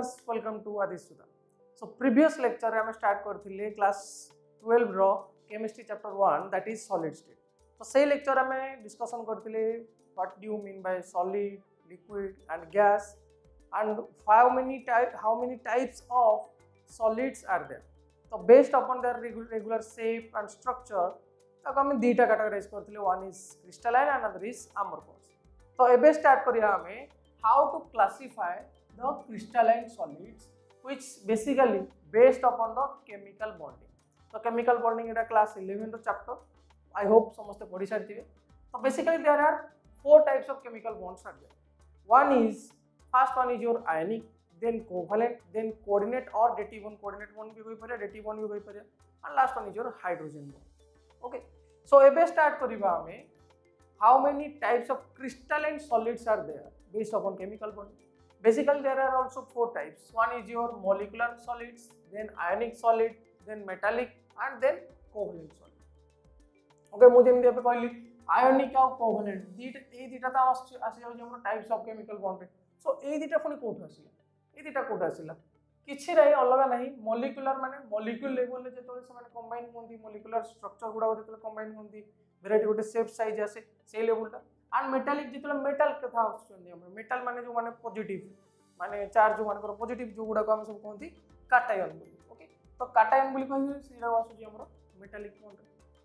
viewers, welcome to Adisuda. So previous lecture I start करथिले class 12 row chemistry chapter 1 that is solid state. तो से lecture में discussion करथिले what do you mean by solid, liquid and gas and how many types of solids are there. So based upon their regular shape and structure तक हम दीटा categorise करथिले, one is crystalline and another is amorphous. तो एबे start करिया हमें how to classify the crystalline solids which basically based upon the chemical bonding. So chemical bonding is class 11 chapter. I hope समस्त पढ़ी सारिथिबे. So basically there are four types of chemical bonds are there. First one is your ionic, then covalent, then coordinate or dative one coordinate bond भी होई पारे, dative one भी होई पारे, and last one is your hydrogen bond. Okay, so एबे start करिबा हमें how many types of crystalline solids are there based upon chemical bonding. Basically there are also four types. One is your molecular solids, then ionic solid, then metallic and then covalent solid. Okay, मु जेमि एबे कहली ionic और covalent ए दिटा ता आसी जाउ हमर types of chemical bond. So ए दिटा फुनी कोठ आसीला, ए दिटा कोठ आसीला किछि रे अलग नाही. मोलिकुलर माने मोलिक्यूल लेवल रे जेतोले से माने कंबाइन होंदी, मोलिकुलर स्ट्रक्चर गुडा जेतोले कंबाइन होंदी, वेराइटी गोटे शेप साइज आसे से लेवलटा. एंड मेटालिक जेतोले मेटल कथा आछुंदी हम मेटल माने जो माने पॉजिटिव माने चार्ज जो माने पॉजिटिव जो गुडा को हम सब कहंती काटायन बोली. ओके, तो काटायन बोली कहियो सेरा आछुजी हमर मेटालिक बॉन्ड.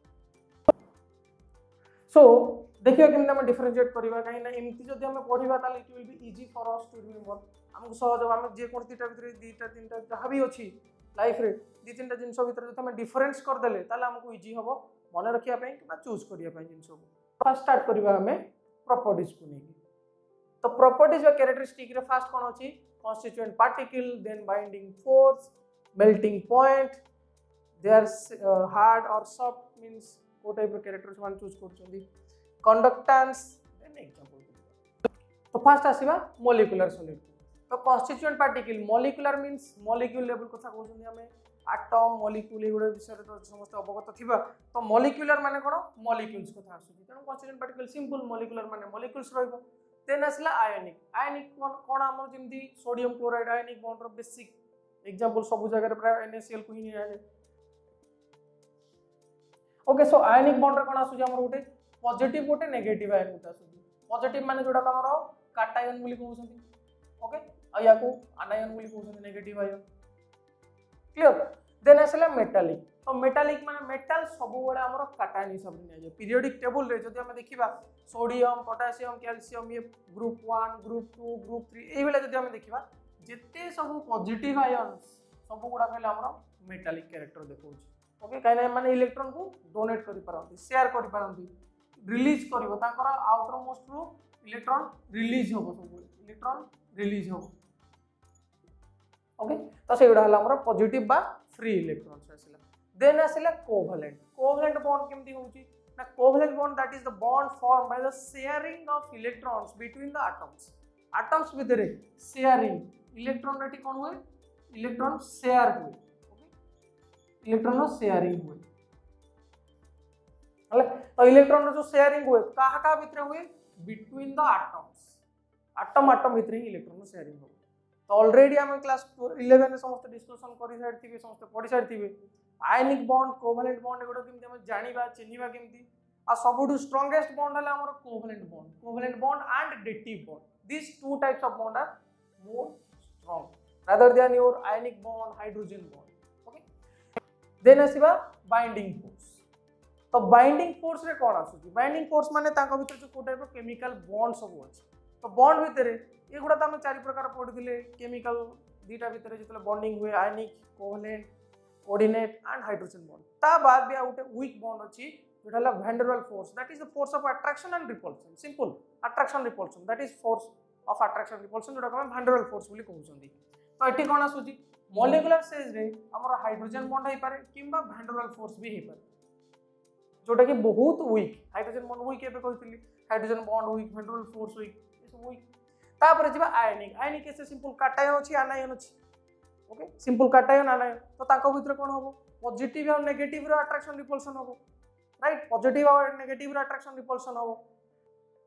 सो देखियो केमने हम डिफरेंशिएट करबा काहे ना एमती जदि हम पढिबा ताले it will be easy for us to remember. हमको सहज हम जे कोन तीटा भीतर दीटा तीनटा जहा भी अछि लाइफ रे दी तीनटा जिंस भीतर जदि हम डिफरेंस कर देले ताले हमको इजी हबो मन रखिया पई कि चूज करिया पई जिंस को. फर्स्ट स्टार्ट करबा हमें प्रॉपर्टीज को नहीं. तो प्रॉपर्टीज व कैरेक्टरिस्टिक रे फर्स्ट कोन अछि constituent particle, then binding force, melting point, their hard or soft means को type of characters one choose करछंदी, कंडक्टेंस देन एग्जांपल. तो फर्स्ट आसीबा मोलिकुलर सॉलिड. तो constituent particle molecular means molecule level कथा कहउछंदी हमें atom molecule एगुडा विषय तो समस्त अवगत थिबा. तो मॉलिक्यूलर माने कोन मॉलिक्यूल्स कथा आसुची. तेन constituent particle सिंपल मोलिकुलर माने मॉलिक्यूल्स रहइबो. देन आसला आयनिक. आयनिक कोन हमर जेमदी सोडियम क्लोराइड आयनिक बॉन्ड रो बेसिक एग्जांपल सब जगह रे प्राय NaCl को ही नहीं आले. ओके, सो आयनिक बॉन्ड रे कोन आसुची हमर गोटे पॉजिटिव गोटे नेगेटिव आयन गोटे आसुची. पॉजिटिव माने जोडा हमर काटायन बोली कहउछंती. ओके, आ या को आनायन बोली कहउछंती नेगेटिव आयन. क्लियर. देन आसला मेटालिक. तो मेटालिक माने मेटल सब बेले हमर काटायन हिसाब रे नै जे पीरियोडिक टेबल रे जदि हम देखिबा सोडियम पोटेशियम कैल्शियम ये ग्रुप 1 ग्रुप 2 ग्रुप 3 ए बेले जदि हम देखिबा जेते सब पॉजिटिव आयन्स सब गुडा कहले हमर मेटालिक कैरेक्टर देखौछ. ओके, काहे माने इलेक्ट्रॉन को डोनेट करि पारंती, शेयर करि पारंती, रिलीज करिवो तांकर आउटर मोस्ट रो इलेक्ट्रॉन रिलीज होबो, सब इलेक्ट्रॉन रिलीज होबो. ओके, तो सेगुडा हला हमर पॉजिटिव बा फ्री इलेक्ट्रॉन्स आसिला. देन आसिला कोवेलेंट. कोवेलेंट बॉन्ड केमती होउची ना covalent bond that is the bond form by the sharing of electrons between the atoms. Atoms भितरे शेयरिंग इलेक्ट्रॉन रेटी कोन होय इलेक्ट्रॉन शेयर होय. ओके, इलेक्ट्रॉन शेयरिंग होय. हले तो इलेक्ट्रॉन जो शेयरिंग होय काहा का भितरे होय बिटवीन द एटम्स. एटम भितरे ही इलेक्ट्रॉन शेयरिंग होय. तो ऑलरेडी हम क्लास 11 में समस्त डिस्कशन करि सारथिबे, समस्त पढि सारथिबे. आयनिक बॉन्ड कोवेलेंट बॉन्ड एगुडा केमती हम जानिबा चिनिबा केमती. आ सबुडु स्ट्रांगेस्ट बॉन्ड हला हमर covalent bond and dative bond. These two types of bond are more strong rather than your ionic bond, hydrogen bond. Okay, then आसीबा बाइंडिंग फोर्स. तो बाइंडिंग फोर्स रे कोन आसुची. बाइंडिंग फोर्स माने तांका भीतर जो को टाइप ऑफ केमिकल बॉन्ड सब अछि. तो बॉन्ड भितरे एगुडा त हम चारि प्रकार पढिथिले केमिकल दीटा भितरे जेतले बॉन्डिंग हुए ionic covalent coordinate and hydrogen bond. ता बाद भी आउटे वीक बॉन्ड अछि जोटा हला van der Waals force. That is the force of attraction and repulsion. Simple attraction repulsion that is force of attraction repulsion जोटा हम वैन डेर वाल्स फोर्स बोली कहउछंदी. तो एठी कोन आसुची मॉलिक्यूलर स्टेज रे हमर हाइड्रोजन बॉन्ड हे पारे किंबा वैन डेर वाल्स फोर्स भी हे पारे जोटा कि बहुत वीक. हाइड्रोजन बॉन्ड वीक एबे कहथिली hydrogen bond weak van der Waals force weak ए सब वीक. तापर जिबा आयनिक. आयनिक कैसे सिंपल काटायन अछि आनायन अछि. Okay, simple cation anion. तो ताको भितर कोन होबो पॉजिटिव और नेगेटिव रो अट्रैक्शन रिपल्शन होबो. राइट, पॉजिटिव और नेगेटिव रो अट्रैक्शन रिपल्शन होबो.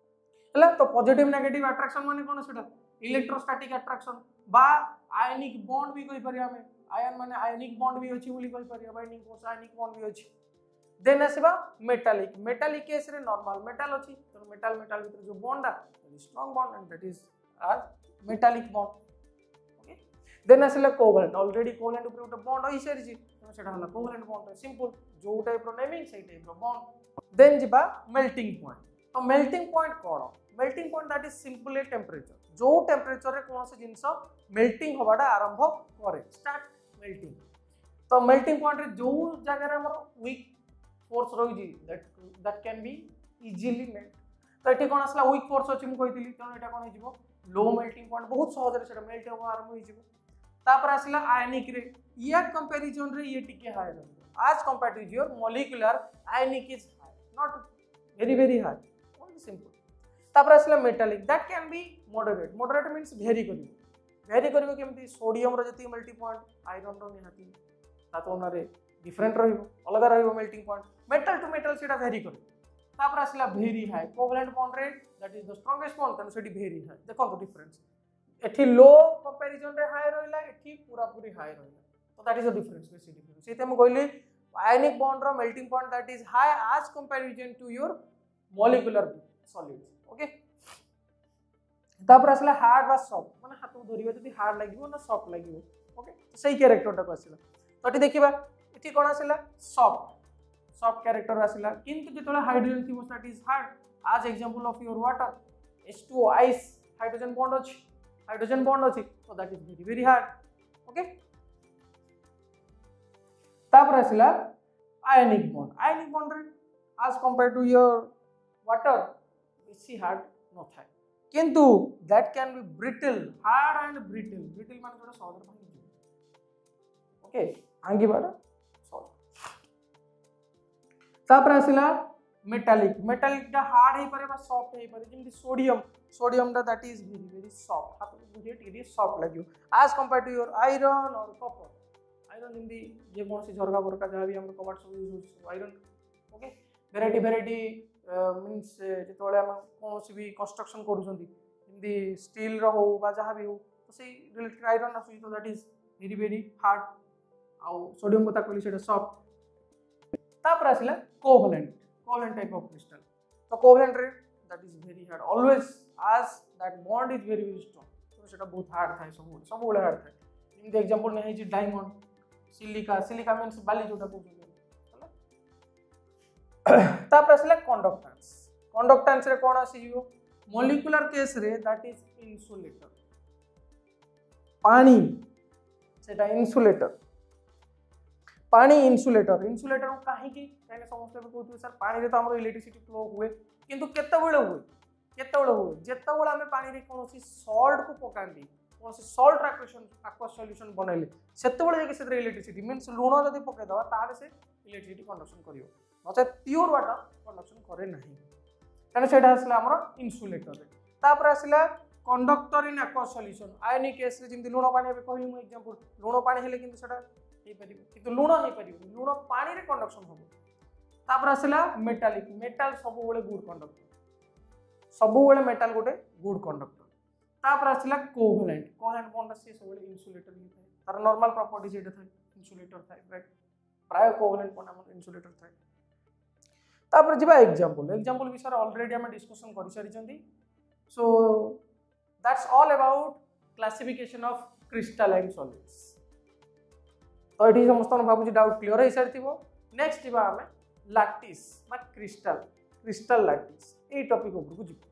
है तो पॉजिटिव नेगेटिव अट्रैक्शन माने कोन सेटा इलेक्ट्रोस्टैटिक अट्रैक्शन बा आयनिक बॉन्ड भी कहि परिया हमें आयन माने आयनिक बॉन्ड भी अछि बोली कहि परिया बाइंडिंग फोर्स आयनिक बॉन्ड भी अछि देन आसीबा मेटालिक मेटालिक केस रे नॉर्मल मेटल अछि तो मेटल मेटल भीतर जो बॉन्ड आ strong bond and that is our metallic bond okay then आसीला कोवलेंट ऑलरेडी कोवलेंट ऊपर उठे बॉन्ड होई सारी छी तो सेटा हला कोवलेंट बॉन्ड सिंपल जो टाइप रो नेमिंग सेही टाइप रो बॉन्ड देन जिबा मेल्टिंग पॉइंट तो मेल्टिंग पॉइंट कोन melting point that is simply temperature जो टेंपरेचर रे कोन से जिंस मेल्टिंग होबाडा आरंभ करे स्टार्ट मेल्टिंग तो मेल्टिंग पॉइंट रे जो जगह रे हमर वीक फोर्स रही that can be easily melt तो ये कौन आसला वीक फोर्स अच्छी मुझे तेणु यहाँ कौन हो लो मेल्टिंग पॉइंट बहुत सहज से मेल्ट हम आरंभ हो आसला आयनिक रे या कंपैरिजन रे ये टिके हाई रही as compare to your molecular ionic is high not very high only simple आसला metallic that can be moderate moderate means very करिवो केमती सोडियम रो जति मेल्टिंग पॉइंट आयरन रो निहाती ता तुलना रे डिफरेंट रहिबो अलग रहिबो melting point metal to metal सेटा वेरी करिवो तापर आसला वेरी हाई कोवलेंट बॉन्ड रे that is the strongest bond तन सेटी वेरी हाई देखो तो डिफरेंस एठी लो कंपैरिजन रे हाई रहिला एठी पूरा पूरी हाई रहिला तो that is the difference basic difference सेते हम कहली आयनिक बॉन्ड रो melting point that is high as comparison to your molecular solids okay तापर आसला हार्ड बा सॉफ्ट माने हाथ धरिबा जदी हार्ड लागिवो ना सॉफ्ट लागिवो ओके सही कैरेक्टरटा को आसला तो एठी देखिबा एठी कोन आसला सॉफ्ट सॉफ्ट कैरेक्टर आसला किंतु जेतले हाइड्रोजन थिबो that is hard as example of your water H2O ice hydrogen bond अछि तो that is very hard okay तापर आसला आयनिक बॉन्ड रे as compare to your water बेसी हार्ड न थाए किंतु that can be brittle hard and brittle माने जोटा सहज भांगी ओके भांगी बाडा तापर आसला मेटालिक दा हार्ड हे पारे बा सॉफ्ट हे पारे जेमति सोडियम दा दैट इज वेरी सॉफ्ट हाथ बुझे टिके सॉफ्ट लागियो as compare to your iron और कॉपर आयरन जेमति जे कोनसी झरका बरका जहा भी हम कबाट सब यूज होय आयरन ओके वेराइटी मींस जेतोले हम कोनसी भी कंस्ट्रक्शन करू छथि जेमति स्टील रो हो बा जहा भी हो तो से रिलेटेड आयरन आसु तो दैट इज वेरी हार्ड आ सोडियम बता कहली सेटा सॉफ्ट तापर आसला कोवलेंट टाइप ऑफ क्रिस्टल तो कोवलेंट रे that is very hard always as that bond is very strong तो सेटा बहुत हार्ड थाए सब बोले हार्ड थाए जेमति एग्जांपल नै है डायमंड सिलिका मींस बाली जोटा को तापर आसला कंडक्टेंस रे कोन आसीयो मॉलिक्यूलर केस रे दैट इज इंसुलेटर पानी सेटा पानी इंसुलेटर काहे की कहने समस्त कहते सर पानी रे तो हमर इलेक्ट्रिसिटी फ्लो हुए किंतु केतेबेले हुए जेतेबेले हम पानी रे कोनोसी सॉल्ट को पकांदी कोनोसी सॉल्ट एक्वा सॉल्यूशन बनैले सेतेबेले जे से इलेक्ट्रिसिटी मींस लूण जदी पके दवा तारे से इलेक्ट्रिसिटी कंडक्शन करियो नचे प्योर वाटर कंडक्शन करे नाही तने सेटा आसला हमर इंसुलेटर रे तापर आसला conductor in aqua solution ionic case रे जिंदी लूण पानी बे कहली मु एग्जांपल लूण पानी हेले किंतु सेटा हे परिबो किंतु लूण हे परिबो लूण पानी रे कंडक्शन होबो तापर आसला मेटल सब बेले गुड कंडक्टर तापर आसला कोवलेंट बॉन्ड से सब बेले इंसुलेटर ही थाए तार नॉर्मल प्रॉपर्टी जेटा थाए इंसुलेटर थाए राइट प्राय कोवलेंट बॉन्ड हम इंसुलेटर थाए तापर जिबा एग्जांपल विषय ऑलरेडी हम डिस्कशन करि सारि छथि so that's all about classification of crystalline solids तो ये समस्त भावुँ डाउट क्लियर हो सारी नेक्स्ट जी आम लैटिस क्रिस्टल लैटिस ये टॉपिक उपरकू जी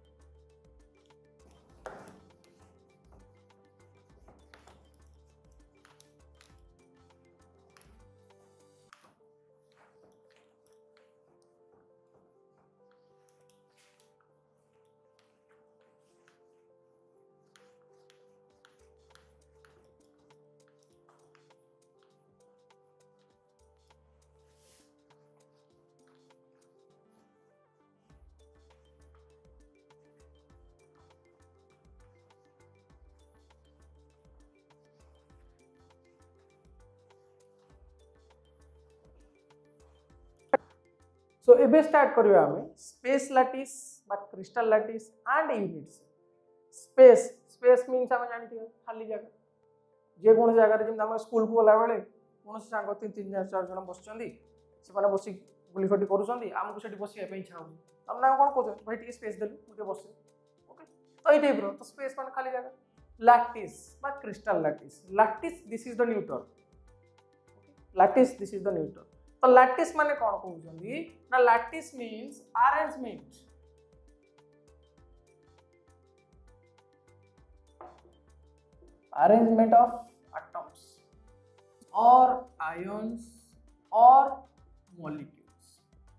सो एबे स्टार्ट करिया हमें स्पेस लैटिस बा crystal lattice and unit cell. Space space means आम जानते खाली जगह जे कौन जगह जमी स्कूल को गला बेले कौन सांग 3-4 जन बस बस गुलिखटी करूँगी से बस इच्छा हो तुम ना कौन कौन भाई टे स्पेस देलु मुझे बस ओके तो ये टाइप तो स्पेस मान खाली जगह। लैटिस बा crystal lattice lattice this is the neuter lattice this is the neuter. तो लैटिस माने कौन कहउछंदी ना lattice means arrangement of atoms or ions or molecules।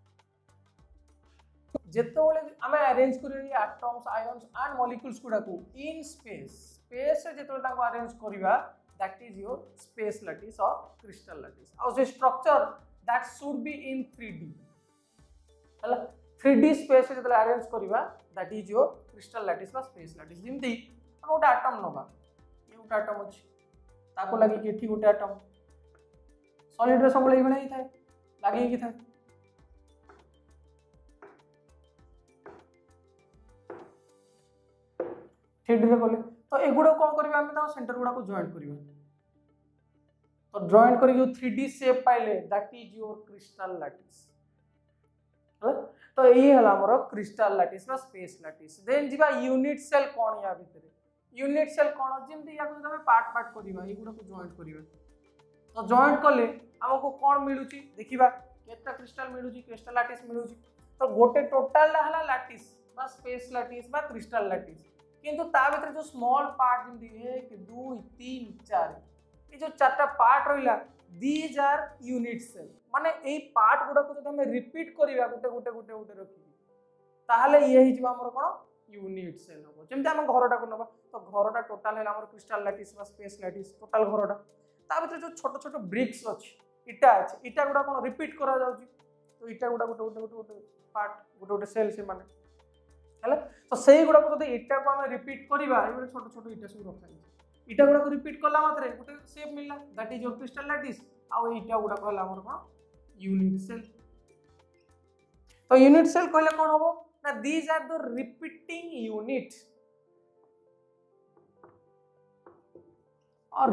जेतोले आमे अरेंज करियो एटम्स आयन्स एंड मॉलिक्यूल्स गुडा को इन स्पेस से जेतोले ताको अरेंज करिवा that is your space lattice और क्रिस्टल लैटिस। और से structure that should be in 3D हला 3D स्पेस से जेतोले अरेंज करिवा that is your crystal lattice बा स्पेस लैटिस। जिमती हम गोटे एटम नबा ये गोटे एटम अछि ताको लागि कि एठी गोटे एटम सॉलिड रे सब लई बनै थाए लागि कि थाए थ्री डी गले तो एगुड़ा कौन करवा सेंटर गुड़ा को जॉइंट करवा तो जॉइंट करके 3D शेप पाइले that is your crystal lattice. तो ये हला हमर क्रिस्टल लैटिस बा स्पेस लैटिस। देन जीवा यूनिट सेल कौन या भीतर यूनिट सेल कौन जिमती या को पार्ट पार्ट करवा एगुड़ा को जॉइंट करवा तो जॉइंट कले हमको कौन मिलुची देखिबा केटा क्रिस्टल मिलुची क्रिस्टल लैटिस मिलुची तो गोटे टोटल हला लैटिस बा स्पेस लैटिस बा क्रिस्टल लैटिस किंतु ता भीतर जो स्मॉल पार्ट जिमती 1 2 3 4 ये जो चारटा पार्ट रहिला दीज आर यूनिट सेल माने एई पार्ट गुडा को जब हम रिपीट करिवा गोटे गोटे गोटे गोटे रखि ताहले ये हि जिवा हमर कोन यूनिट सेल हो जेमते हम घरटा को नबा तो घरटा टोटल है हमर क्रिस्टल लैटिस बा स्पेस लैटिस टोटल घरटा ता भीतर जो छोट छोट ब्रिक्स अछि इटा गुडा कोन रिपीट करा जाउची तो इटा गुडा गोटे गोटे गोटे पार्ट गोटे गोटे सेल से माने है तो सही गुड़ा को इटा को आम रिपीट करवा ये छोट छोट इटा सब रखा इटा गुड़ा को रिपीट कला मात्रे गोटे शेप मिलला that is your crystal lattice आउ इटा गुड़ा कहला हमर कोन यूनिट सेल। तो यूनिट सेल कहले कोन होबो ना these are the repeating unit और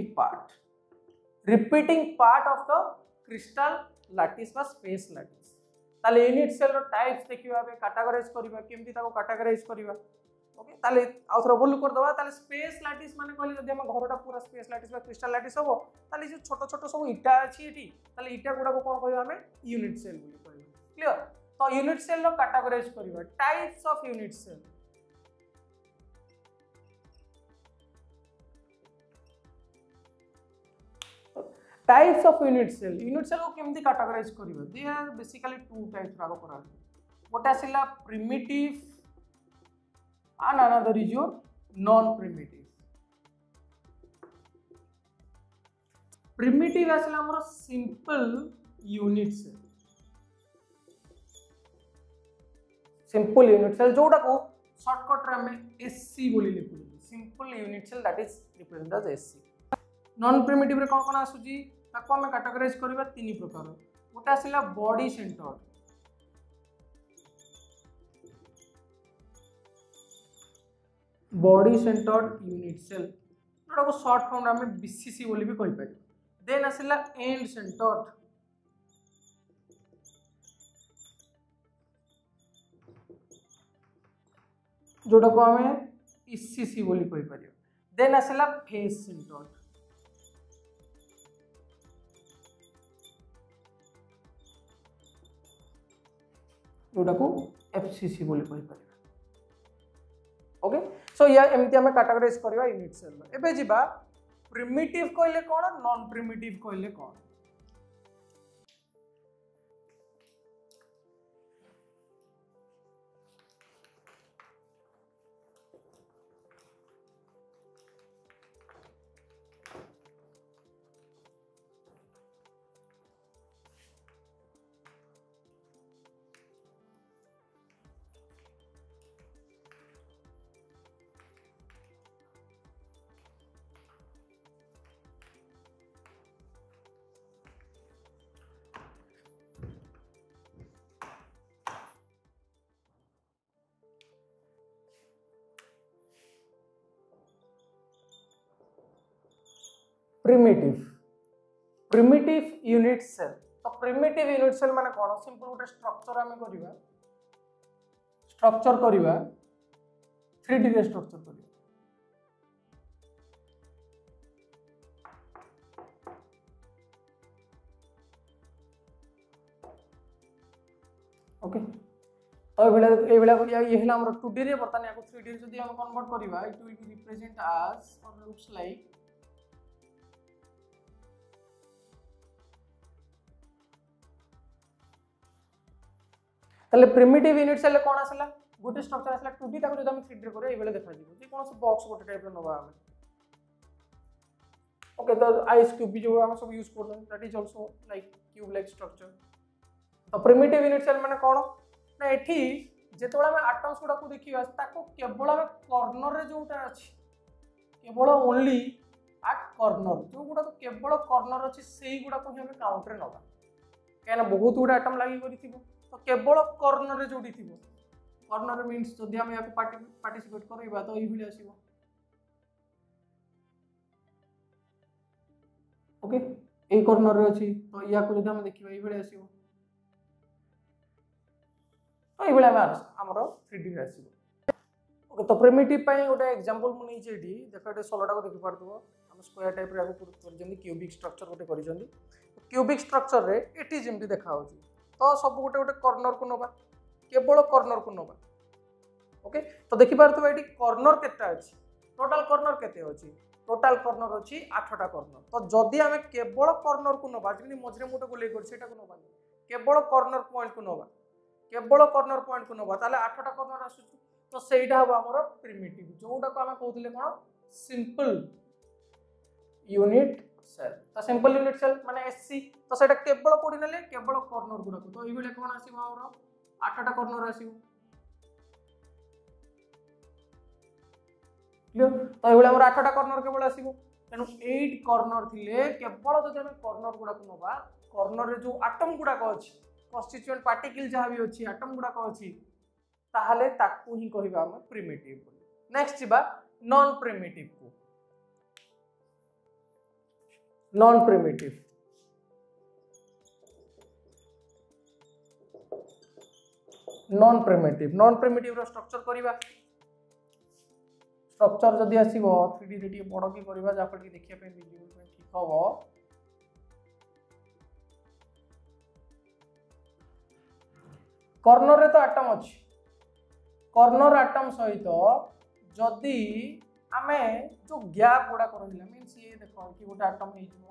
repeating part of the crystal lattice बा स्पेस लैटिस। ताले यूनिट सेल रो टाइप्स देखिबा बे कैटेगराइज करबा केमती ताको कैटेगराइज करबा ओके ताले आउथरो बोलु कर दबा ताले स्पेस लैटिस माने कहले जदि हम घरटा पूरा स्पेस लैटिस बा क्रिस्टल लैटिस होबो ताले जे छोट छोट सब इटा अछि एठी ताले इटा गुडा को कोन कहबा हमें यूनिट सेल बोली कहबा क्लियर। तो यूनिट सेल रो कैटेगराइज करबा types of unit cell types of unit cell को केमती कैटेगराइज करिवे they are basically two types रागो करा गोटे आसिला primitive and another is your non primitive। primitive आसिला हमर सिंपल यूनिट सेल जोटा को शॉर्टकट रे हमें एससी बोली लिखु simple unit cell that is represent as SC. Non primitive रे कोन कोन आसुची ताको हमें कैटेगराइज करबा तीन प्रकार गोटे आसिला बॉडी सेंटर्ड यूनिट सेल जोटा को शॉर्ट फॉर्म में बीसीसी बोली भी कहि पारि। देन आसिला एंड सेंटर्ड जोटा को हमें ईसीसी बोली कहि पारि। देन आसिला फेस सेंटर्ड जोटा को एफसीसी बोली कहि पारि ओके। सो या एमती हमें कैटेगराइज करबा यूनिट सेल। एबे जिबा प्रिमिटिव कहले कोन नॉन प्रिमिटिव कहले कोन। Primitive unit cell. तो प्रिमिटिव यूनिट सेल माने कोन सिंपल गोटे स्ट्रक्चर आमे करिवा 3D रे स्ट्रक्चर करिवा। ओके तो ये हला हमर 2D रे बर्तन याको 3D रे जदी हम कन्वर्ट करिवा it will be represent as और लुक्स लाइक ताले प्रिमिटिव यूनिट सेल कोन आसला गोटे स्ट्रक्चर आसला 2D ताको जदी हम 3D रे करे एबेले देखा जिवो जे कोन से बॉक्स गोटे टाइप रे नबा हम। ओके तो आइस क्यूब भी जो हम सब यूज करन that is also like cube like structure. तो प्रिमिटिव यूनिट सेल माने कोन ना एठी जेतोला हम एटम्स गुडा को देखिबा ताको केवल हम कॉर्नर रे जोटा अछि केवल ओनली एट कॉर्नर जो गुडा को केवल कॉर्नर अछि सेही गुडा को हम काउंट रे नबा केना बहुत गुडा एटम लागि करिथिबो तो केवल कॉर्नर रे जोडी थिबो कॉर्नर मींस जदी हम याको पार्टिसिपेट करबा तो ई भिले आसीबो। ओके ए कॉर्नर रे अछि तो याको जदी हम देखिबा ई भिले आसीबो तो ये भाई आमर 3D रे आसीबो। ओके तो प्रिमिटिव पई गोटे एग्जांपल मु नै जेडी देखो एटे सोलटा को देखि पारदबो हम स्क्वायर टाइप रे आगु कर जंदी क्यूबिक स्ट्रक्चर गोटे करि जंदी क्यूबिक स्ट्रक्चर रे एटी जेमती देखा होची तो सब गोटे गोटे कॉर्नर को नबा केवल कॉर्नर को नबा। ओके तो देखि पारदबो एटी कॉर्नर केटा अछि टोटल कॉर्नर केते अछि टोटल कॉर्नर अछि 8टा कॉर्नर। तो जदी हमें केवल कॉर्नर को नबा जेमती मझरे मोटे को ले कर सेटा को नबा केवल कॉर्नर पॉइंट को नबा केवल कॉर्नर पॉइंट को नबा ताले 8टा कॉर्नर आसु तो सेटा हो हमर प्रिमिटिव जोटा को हम कहउतले कोन सिंपल यूनिट सेल। तो सिंपल यूनिट सेल माने एससी तो सेटा केवल कोडी नेले केवल कॉर्नर गुडा को तो ई बेले कोन आसीबो हमर 8टा कॉर्नर आसीबो क्लियर। तो ई बेले हमर 8टा कॉर्नर केवल आसीबो तेनु 8 कॉर्नर थिले केवल जदि हम कॉर्नर गुडा को नबा कॉर्नर रे जो एटम गुडा को अछि कन्स्टिट्यूएंट पार्टिकल जहाँ भी अच्छी एटम गुडा को अच्छी ताहले ताकू ही कहिबा हम प्रिमिटिव। नेक्स्ट जिबा नॉन प्रिमिटिव को नॉन प्रिमिटिव रो स्ट्रक्चर करिबा स्ट्रक्चर जदी आसीबो 3D रे टी बड़ की करिबा जा पर की देखिया पे विजुअल पे ठीक होबो। कॉर्नर रे तो एटम अछि कॉर्नर एटम सहित जदी आमे जो गैप गुडा करहिला मींस ये देखो कि गोटे एटम हे जिवो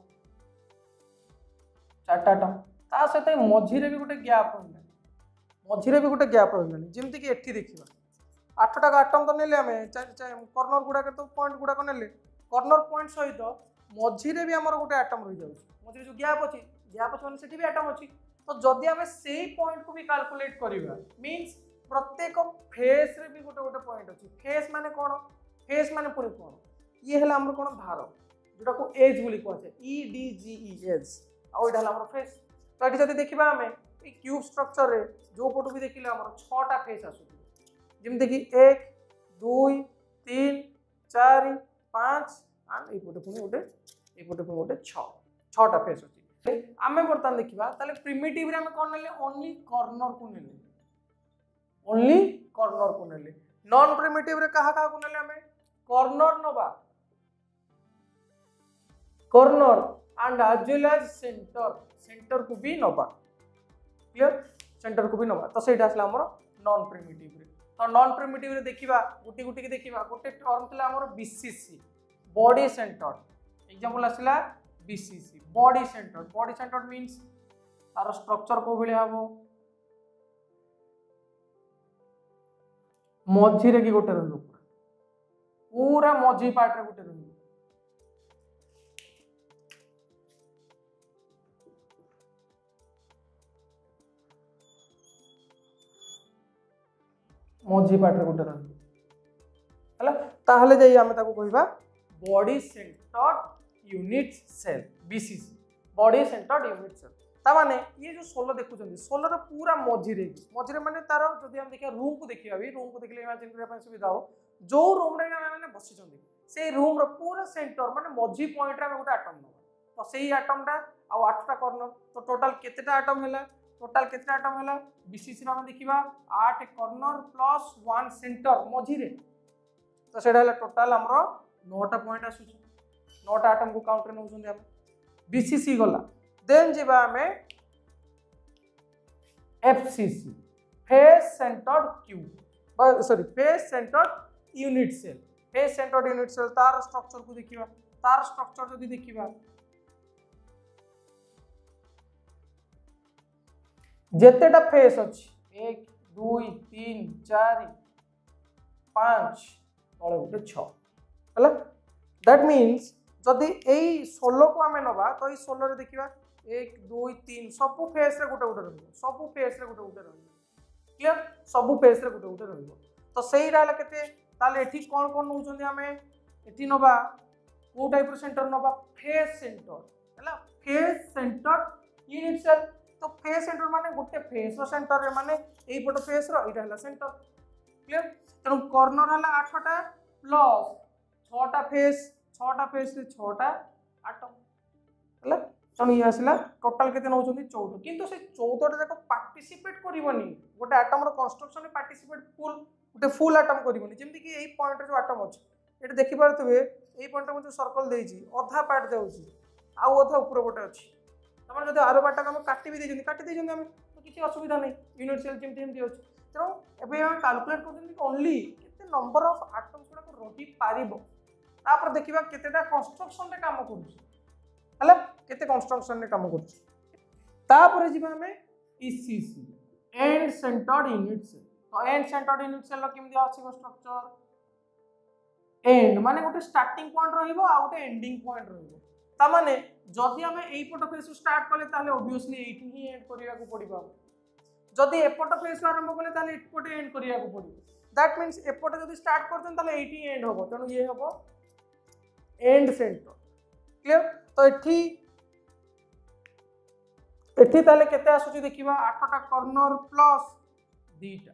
चारटा एटम ता सहित मझी रे भी गोटे गैप होइला मझी रे भी गोटे गैप होइला जेमति कि एठी देखिबा 8टा एटम तो नेले आमे कॉर्नर गुडा के तो पॉइंट गुडा को नेले कॉर्नर पॉइंट सहित मझी रे भी हमर गोटे एटम रहि जाउ मझी जो गैप माने सेठी भी एटम अछि तो जदि आमे सेही पॉइंट को भी कैलकुलेट करिबा मींस प्रत्येक फेस रे भी गोटे गोटे पॉइंट अछि फेस माने कोन फेस माने पुरी कोन ये हला हमर कोन भार जोटा को एज बोली को छै ई डी जी ई एज आ ओइडा हला हमर फेस। तो एठी जदि देखिबा हमें ई क्यूब स्ट्रक्चर रे जो फोटो भी देखिले हमर 6टा फेस आसु जेमते कि 1 2 3 4 5 आ ई फोटो पुनी 6टा फेस अछि। आमे बर्तन देखिबा ताले प्रिमिटिव रे हम कोन नेले ओनली कॉर्नर को नेले नॉन प्रिमिटिव रे कहा को नेले हमें कॉर्नर नबा corner and as well as centre को भी नबा क्लियर सेंटर को भी नबा तो सेटा असला हमर नॉन प्रिमिटिव रे। तो नॉन प्रिमिटिव रे देखिबा गुटी गुटी के देखिबा गोटे टर्म तला हमर बीसीसी बॉडी सेंटर्ड एग्जांपल असला बीसीसी बॉडी सेंटर्ड मींस तार स्ट्रक्चर को भले हबो मझी रे की गोटे रहलो पूरा मझी पार्ट रे गोटे रहलो मझी पार्ट रे गोटे रहलो हला ताहले जाई हम ताको कहिबा body centred unit cell BCC body centred unit cell. तामाने ये जो 16 देखुछन्ती 16 रो पूरा मझिरे माने तार जदि हम देखिया रूम को देखिया भी रूम को देखले इमेजिन करिया पय सुविधा हो जो रूम रे माने बसि छन्ती से रूम रो पूरा सेंटर माने मझी पॉइंट रे गोटे एटम न तो सेही एटमटा आ 8टा कॉर्नर तो टोटल केतेटा एटम हैला टोटल केतेटा एटम हैला बीसीसी रे हम देखिबा 8 कॉर्नर प्लस 1 सेंटर मझिरे तो सेडा हैला टोटल हमरो 9टा पॉइंट आसु 9टा एटम को काउंट रे नउछन्ती हम बीसीसी गला देन जीवा हमें FCC face centred cube sorry face centred unit cell face centred unit cell तार स्ट्रक्चर को देखिबा तार स्ट्रक्चर जदि देखिबा जेतेटा फेस अछि 1 2 3 4 5 तळे उठे 6 हला दैट मीन्स जदि एई 16 को हमें नबा तो एई 16 रे देखिबा 1 2 3 सब फेस रे गोटे गोटे रहइबो सब फेस रे गोटे गोटे रहइबो क्लियर सब फेस रे गोटे गोटे रहइबो तो सेही रहला केते ताले एठी कोन कोन नउचोंदी हमें एठी नबा को टाइप रो सेंटर नबा फेस सेंटर हला फेस सेंटर यूनिट सेल तो फेस सेंटर माने गोटे फेस रो सेंटर रे माने एई पट फेस रो इटा हला सेंटर क्लियर तनु कॉर्नर हला 8टा प्लस 6टा फेस रे 6टा एटम हला तनु ये आसला टोटल केते नउचोंदी 14 किंतु से 14 जाक पार्टिसिपेट करबनी गोटे एटम रो कंस्ट्रक्शन में पार्टिसिपेट गोटे फुल एटम करबनी जेमति कि एई पॉइंट रे जो एटम अछि एटा देखि पारथबे एई पॉइंट रे जो सर्कल देइछि आधा पार्ट जाउछि आ आधा ऊपर गोटे अछि तमन जदि आरो बाटा हम काटि देइछन हम तो किछि असुविधा नै यूनिट सेल जेमति जेमति अछि तेनो एबे हम कैलकुलेट करछन कि ओनली केते नंबर ऑफ एटम्स गुडा को रहि पारिबो तापर देखिबा केतेटा कंस्ट्रक्शन रे काम करूछि हला केते कंस्ट्रक्शन रे काम करूछि तापर जिबा हमें ECC end centred unit cell तो एंड सेंटर्ड यूनिट सेल रो केमि आछि स्ट्रक्चर एंड माने गोटे स्टार्टिंग पॉइंट रहिबो आ गोटे एंडिंग पॉइंट रहिबो ता माने जदि हमें एई पट फेस स्टार्ट करले ताले ऑब्वियसली एठी ही एंड करिया को पड़िबो जदि एपट फेस आरंभ करले ताले एपट एंड करिया को पड़िबो दैट मींस एपट जदि स्टार्ट करछन ताले एठी एंड होबो तनो ये होबो एंड सेंटर क्लियर तो एठी ताले केते आसुची देखिबा 8टा कॉर्नर प्लस 2टा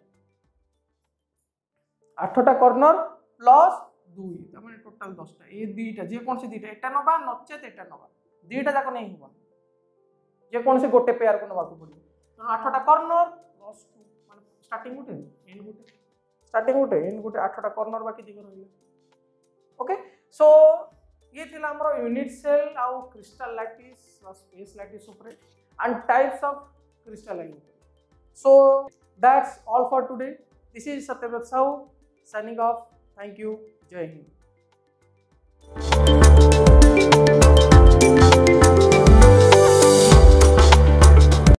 8टा कॉर्नर प्लस 2 तमाने टोटल 10टा ए 2टा जे कोन से 2टा एटा नबा नचेत एटा नबा 2टा जाक नै होबा जे कोन से गोटे पेयर को नबा को पड़िबो तो 8टा कॉर्नर प्लस 2 माने स्टार्टिंग गोटे एंड गोटे स्टार्टिंग गोटे एंड गोटे 8टा कॉर्नर बाकी दिग रहइला ओके सो ये थिला हमरो यूनिट सेल आउ क्रिस्टल लैटिस वा स्पेस लैटिस ऊपर and types of crystalline. So that's all for today. This is Satyavrat Sahu signing off. Thank you. Jai Hind.